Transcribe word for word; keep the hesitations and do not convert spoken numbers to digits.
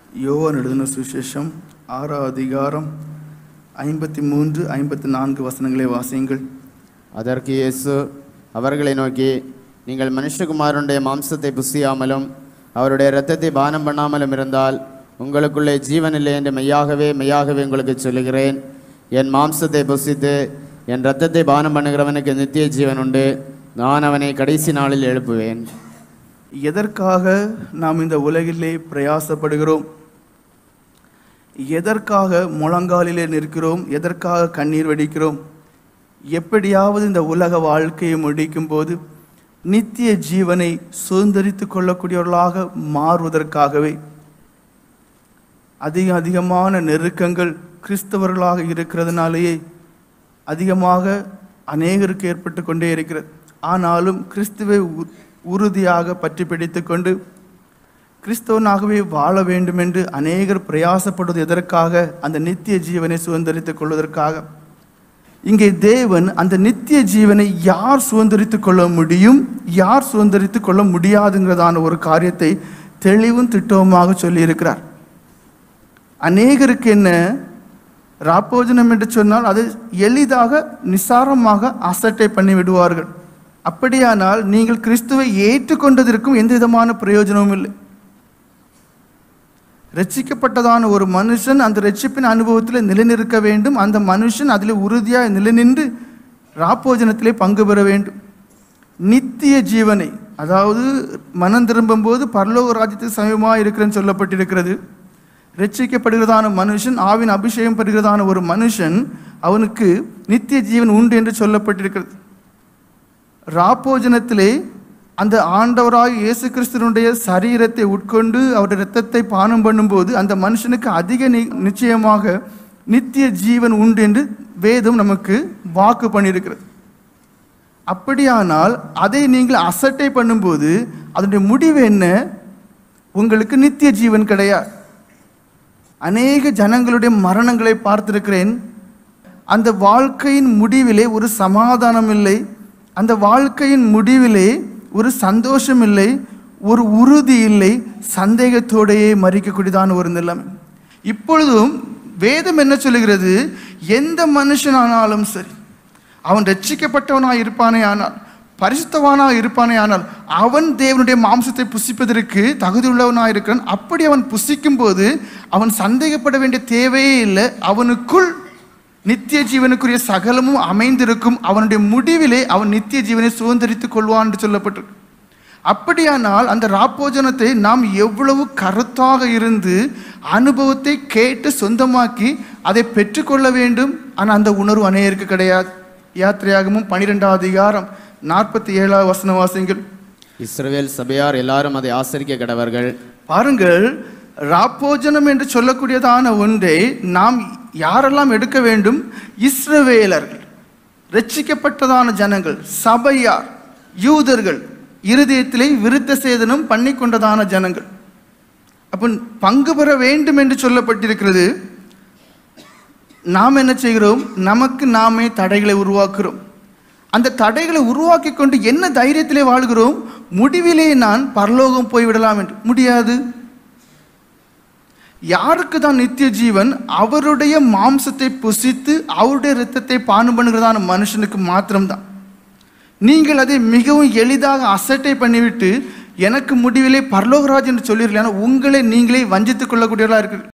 யோவான் எழுதின சுவிசேஷம் ஆறாம் அதிகாரம் ஐம்பத்தி மூன்று ஐம்பத்தி நான்கு வசனங்களை வாசியுங்கள். அதற்கு இயேசு அவர்களை நோக்கி, நீங்கள் மனுஷகுமாரனுடைய மாம்சத்தை புசியாமலும் அவருடைய இரத்தத்தை பானம் பண்ணாமலும் இருந்தால் உங்களுக்குள்ளே ஜீவன் இல்லை என்று மெய்யாகவே மெய்யாகவே உங்களுக்கு சொல்லுகிறேன். என் மாம்சத்தை புசித்து என் இரத்தத்தை பானம் பண்ணுகிறவனுக்கு நித்திய ஜீவன் உண்டு. நான் அவனை கடைசி நாளில் எழுப்புவேன். எதற்காக நாம் இந்த உலகிலே பிரயாசப்படுகிறோம்? எதற்காக முழங்காலிலே நிற்கிறோம்? எதற்காக கண்ணீர் வடிக்கிறோம்? எப்படியாவது இந்த உலக வாழ்க்கையை முடிக்கும் போது நித்திய ஜீவனை சுதந்திரித்து கொள்ளக்கூடியவர்களாக மாறுவதற்காகவே. அதிக அதிகமான நெருக்கங்கள் கிறிஸ்தவர்களாக இருக்கிறதுனாலேயே அதிகமாக அநேகருக்கு ஏற்பட்டு கொண்டே இருக்கிறது. ஆனாலும் கிறிஸ்துவை உறுதியாக பற்றி பிடித்து கொண்டு கிறிஸ்தவனாகவே வாழ வேண்டும் என்று அநேகர் பிரயாசப்படுவது எதற்காக? அந்த நித்திய ஜீவனை சுதந்திரித்துக் கொள்வதற்காக. இங்கே தேவன் அந்த நித்திய ஜீவனை யார் சுதந்திரித்துக் கொள்ள முடியும், யார் சுதந்திரித்துக் கொள்ள முடியாதுங்கிறதான ஒரு காரியத்தை தெளிவும் திட்டவுமாக சொல்லியிருக்கிறார். அநேகருக்கு என்ன ராப்போஜனம் என்று சொன்னால் அது எளிதாக நிசாரமாக அசட்டை பண்ணி விடுவார்கள். அப்படியானால் நீங்கள் கிறிஸ்துவை ஏற்றுக்கொண்டதற்கும் எந்த விதமான பிரயோஜனமும் இல்லை. ரட்சிக்கப்பட்டதான ஒரு மனுஷன் அந்த ரட்சிப்பின் அனுபவத்தில் நிலைநிற்க வேண்டும். அந்த மனுஷன் அதில் உறுதியாக நிலைநின்று ராப்போஜனத்திலே பங்கு பெற வேண்டும். நித்திய ஜீவனை, அதாவது மனம் திரும்பும் போது பரலோக ராஜ்யத்துக்கு சமயமாக இருக்கிறேன்னு சொல்லப்பட்டிருக்கிறது. ரட்சிக்கப்படுகிறதான மனுஷன், ஆவின் அபிஷேகம் பெறுகிறதான ஒரு மனுஷன், அவனுக்கு நித்திய ஜீவன் உண்டு என்று சொல்லப்பட்டிருக்கிறது. ராப்போஜனத்திலே அந்த ஆண்டவராய் இயேசு கிறிஸ்துவனுடைய சரீரத்தை உட்கொண்டு அவருடைய இரத்தத்தை பானம் பண்ணும்போது அந்த மனுஷனுக்கு அதிக நிச்சயமாக நித்திய ஜீவன் உண்டு என்று வேதம் நமக்கு வாக்கு பண்ணியிருக்கிறது. அப்படியானால் அதை நீங்கள் அசட்டை பண்ணும்போது அதனுடைய முடிவு என்ன? உங்களுக்கு நித்திய ஜீவன் கிடையாது. அநேக ஜனங்களுடைய மரணங்களை பார்த்திருக்கிறேன். அந்த வாழ்க்கையின் முடிவிலே ஒரு சமாதானம் இல்லை, அந்த வாழ்க்கையின் முடிவிலே ஒரு சந்தோஷம் இல்லை, ஒரு உறுதி இல்லை, சந்தேகத்தோடையே மறிக்கக்கூடியதான ஒரு நிலைமை. இப்பொழுதும் வேதம் என்ன சொல்லுகிறது? எந்த மனுஷனானாலும் சரி, அவன் ரட்சிக்கப்பட்டவனாக இருப்பானே ஆனால், பரிசுத்தவானாக இருப்பானே ஆனால், அவன் தேவனுடைய மாம்சத்தை புசிப்பதற்கு தகுதியுள்ளவனாக இருக்கிறான். அப்படி அவன் புசிக்கும் போது அவன் சந்தேகப்பட வேண்டிய தேவையே இல்லை. அவனுக்குள் நித்திய ஜீவனுக்குரிய சகலமும் அமைந்திருக்கும். அவனுடைய முடிவிலே அவன் நித்திய ஜீவனை சுதந்திரித்துக் கொள்வான் என்று சொல்லப்பட்டிருக்கு. அப்படியானால் அந்த ராப்போஜனத்தை நாம் எவ்வளவு கருத்தாக இருந்து அனுபவத்தை கேட்டு சொந்தமாக்கி அதை பெற்றுக்கொள்ள வேண்டும். ஆனால் அந்த உணர்வு அநேகருக்கு கிடையாது. யாத்திரையாகமும் பனிரெண்டாவது அதிகாரம் நாற்பத்தி ஏழாவது வசன வாசிங்கள். இஸ்ரவேல் சபையார் எல்லாரும் அதை ஆசரிக்க கடவர்கள். பாருங்கள், ராப்போஜனம் என்று சொல்லக்கூடியதான ஒன்றை நாம் யாரெல்லாம் எடுக்க வேண்டும்? இஸ்ரவேலர்கள், ரட்சிக்கப்பட்டதான ஜனங்கள், சபையார், யூதர்கள், இருதயத்திலே விருத்த சேதனம் பண்ணி கொண்டதான ஜனங்கள். அப்போ பங்கு பெற வேண்டும் என்று சொல்லப்பட்டிருக்கிறது. நாம் என்ன செய்கிறோம்? நமக்கு நாமே தடைகளை உருவாக்குகிறோம். அந்த தடைகளை உருவாக்கி கொண்டு என்ன தைரியத்திலே வாழ்கிறோம்? முடிவிலே நான் பரலோகம் போய்விடலாம் என்று. முடியாது. யாருக்கு தான் நித்திய ஜீவன்? அவருடைய மாம்சத்தை புசித்து அவருடைய இரத்தத்தை பானம் பண்ணுகிறதான மனுஷனுக்கு மாத்திரம்தான். நீங்கள் அதை மிகவும் எளிதாக அசட்டை பண்ணிவிட்டு எனக்கு முடிவிலே பரலோகராஜ் என்று சொல்லிடலாம். உங்களை நீங்களே வஞ்சித்துக் கொள்ளக்கூடியவர்களாக இருக்கு.